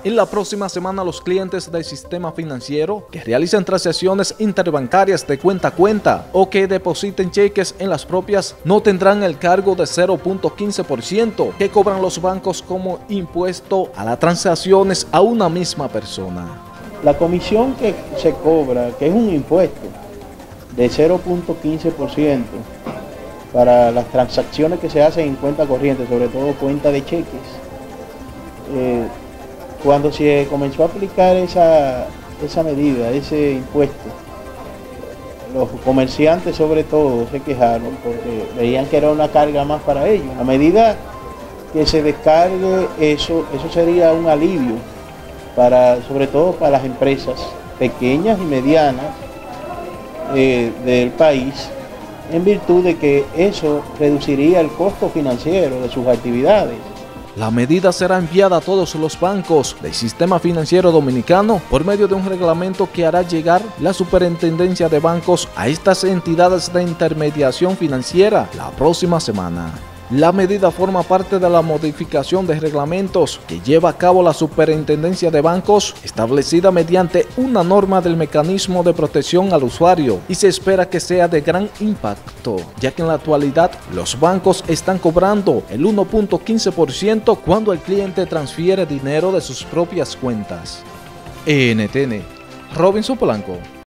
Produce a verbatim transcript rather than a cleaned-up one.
En la próxima semana, los clientes del sistema financiero que realicen transacciones interbancarias de cuenta a cuenta o que depositen cheques en las propias no tendrán el cargo de cero punto quince por ciento que cobran los bancos como impuesto a las transacciones a una misma persona. La comisión que se cobra, que es un impuesto de cero punto quince por ciento para las transacciones que se hacen en cuenta corriente, sobre todo cuenta de cheques, eh, cuando se comenzó a aplicar esa, esa medida, ese impuesto, los comerciantes sobre todo se quejaron porque veían que era una carga más para ellos. A medida que se descargue eso, eso sería un alivio, para, sobre todo para las empresas pequeñas y medianas eh, del país, en virtud de que eso reduciría el costo financiero de sus actividades. La medida será enviada a todos los bancos del sistema financiero dominicano por medio de un reglamento que hará llegar la Superintendencia de Bancos a estas entidades de intermediación financiera la próxima semana. La medida forma parte de la modificación de reglamentos que lleva a cabo la Superintendencia de Bancos, establecida mediante una norma del mecanismo de protección al usuario, y se espera que sea de gran impacto, ya que en la actualidad los bancos están cobrando el uno punto quince por ciento cuando el cliente transfiere dinero de sus propias cuentas. N T N, Robinson Polanco.